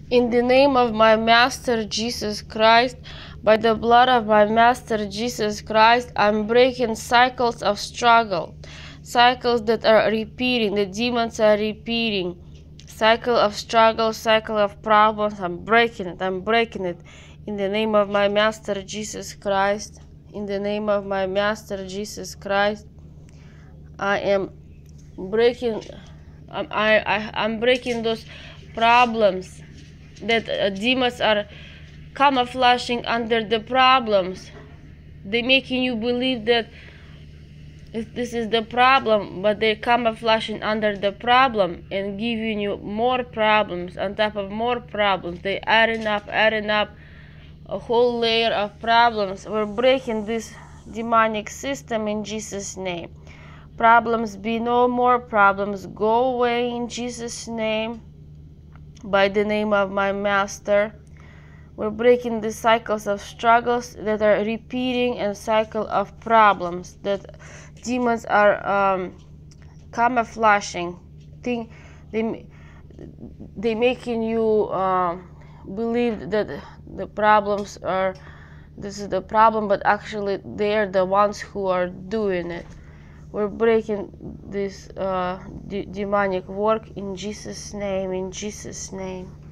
In the name of my Master Jesus Christ, by the blood of my Master Jesus Christ, I'm breaking cycles of struggle, cycles that are repeating, the demons are repeating, cycle of struggle, cycle of problems. I'm breaking it in the name of my Master Jesus Christ. In the name of my Master Jesus Christ, I am breaking. I'm breaking those problems that demons are camouflaging under the problems. They're making you believe that this is the problem, but they're camouflaging under the problem and giving you more problems on top of more problems. They're adding up a whole layer of problems. We're breaking this demonic system in Jesus' name. Problems be no more, problems go away in Jesus' name. By the name of my Master, we're breaking the cycles of struggles that are repeating and cycle of problems that demons are camouflaging. They making you believe that the problems are, this is the problem, but actually they're the ones who are doing it. We're breaking this demonic work in Jesus' name, in Jesus' name.